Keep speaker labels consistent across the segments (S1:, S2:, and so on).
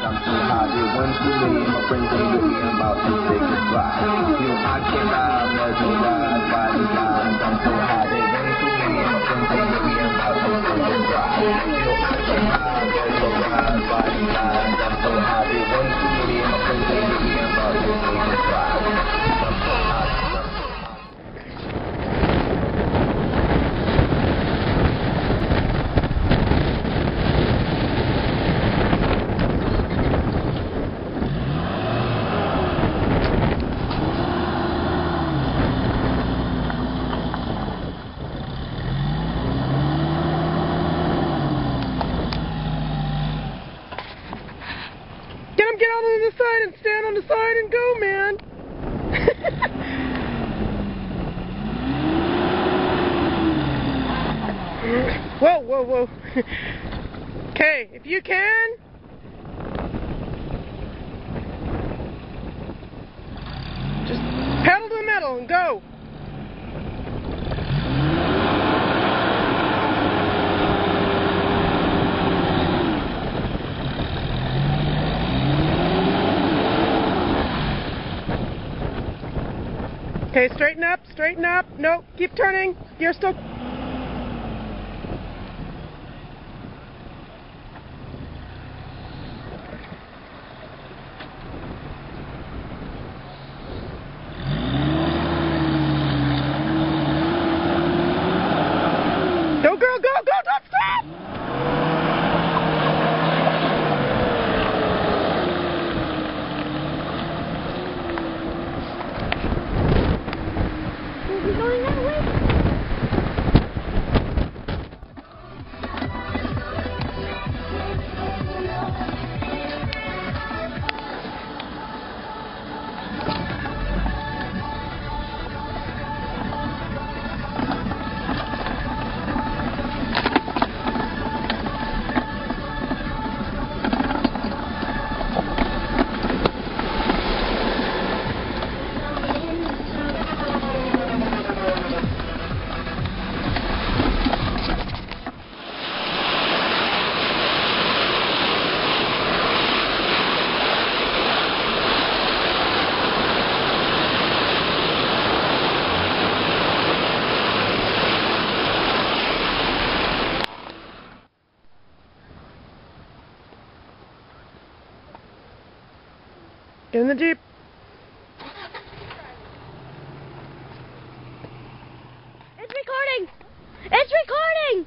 S1: I'm so high. Did 1 too many, and my friends ain't with me. I'm about to say goodbye. You know I cannot mesmerize by these lines. I'm so high. Did 1 too many, and my friends ain't with me. I'm about to say goodbye. You know I cannot mesmerize by these lines. I'm so high. Did 1 too many, and my friends ain't with me. I'm about to say goodbye. I'm so high.
S2: Get out on the side and stand on the side and go, man. Whoa, whoa, whoa. Okay, if you can. Just pedal to the metal and go. Okay, straighten up, straighten up. No, keep turning. You're still... Go, girl, go, go, don't stop!
S3: Going that way? Get in the Jeep. It's recording! It's recording!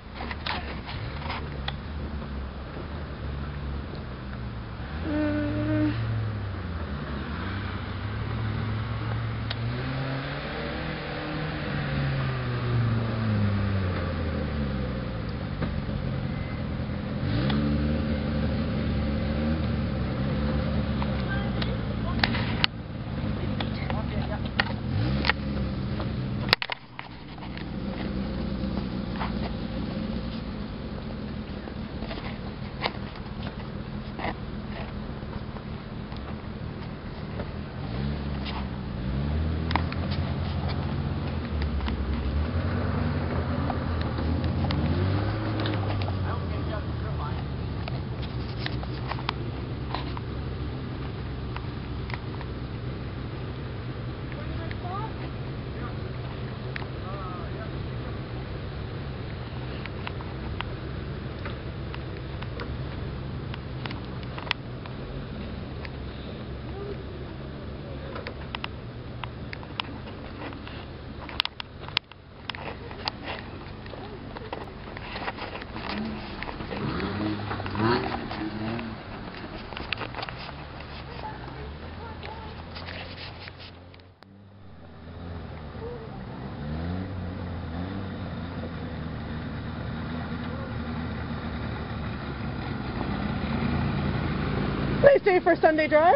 S2: Nice day for a Sunday drive.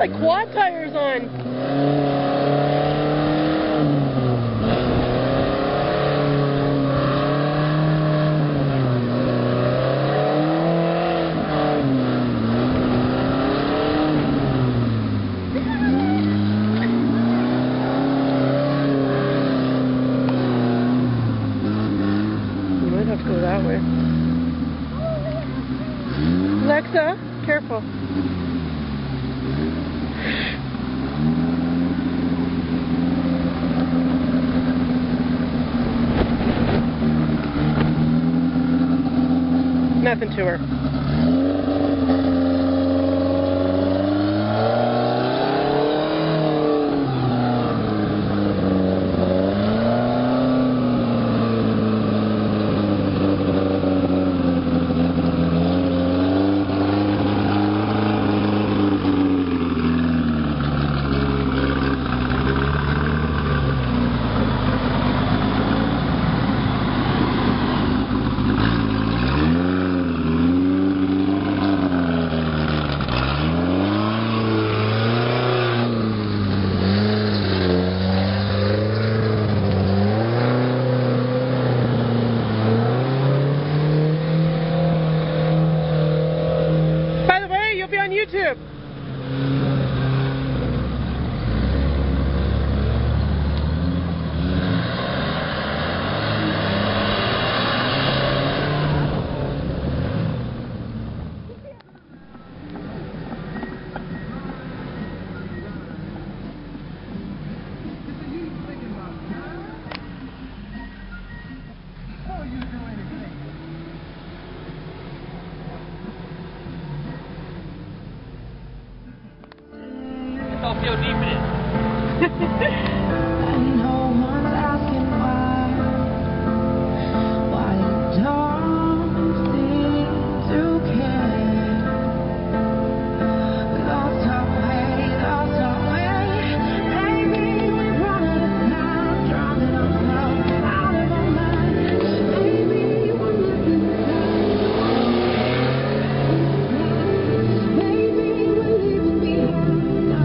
S2: like quad tires on. Have to go that way. Alexa, careful. Nothing to her. On YouTube.
S4: I'll see how deep it is.
S5: And no one's asking why you don't seem to care. We lost our way, baby, we run out of time, drowning ourselves out of our minds, baby, we're living baby, we're leaving behind.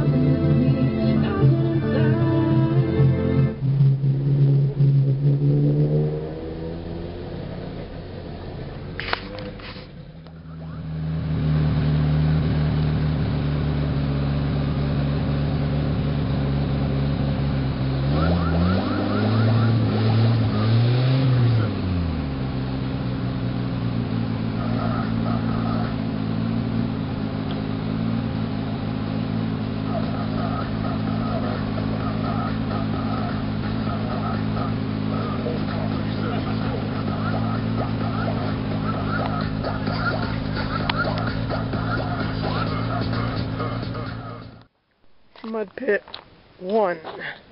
S2: Mud pit 1.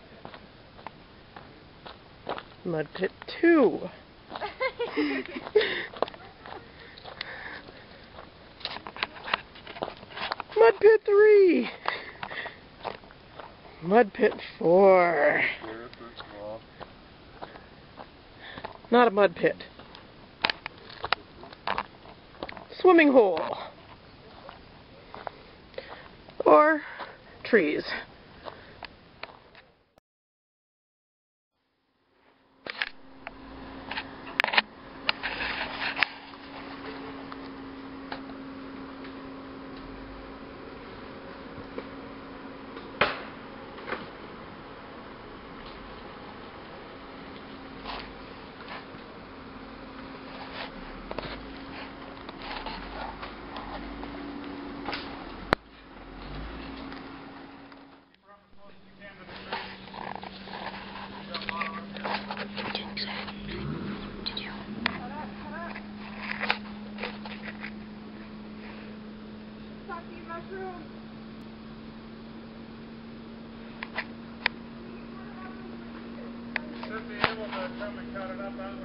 S2: Mud pit 2. Mud pit 3. Mud pit 4. Not a mud pit. Swimming hole. Or trees.
S4: Should be able to come and cut it up out